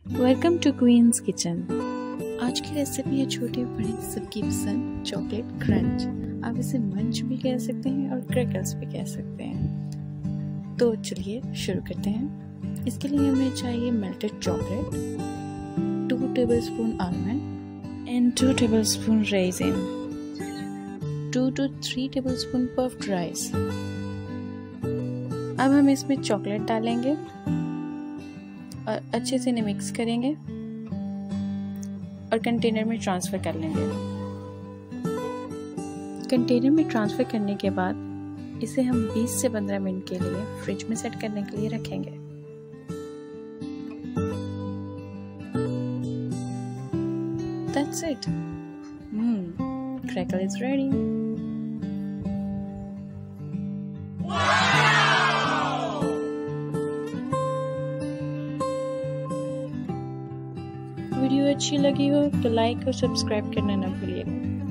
Welcome to queen's kitchen. आज की recipe है छोटे बड़े सबकी पसंद चॉकलेट क्रंच। आप इसे मंच भी कह सकते हैं और क्रैकल्स भी कह सकते हैं। तो चलिए शुरू करते हैं। इसके लिए हमें चाहिए melted chocolate, 2 tablespoon almond and 2 tablespoon raisin, 2 to 3 tablespoon puffed rice. अब हम इसमें चॉकलेट डालेंगे और अच्छे से इन्हें मिक्स करेंगे और कंटेनर में ट्रांसफ़र कर लेंगे। कंटेनर में ट्रांसफ़र करने के बाद इसे हम 20 से 15 मिनट के लिए फ्रिज में सेट करने के लिए रखेंगे। That's it. Crackle is ready. Video अच्छी लगी हो तो लाइक और सब्सक्राइब करना ना भूलिएगा।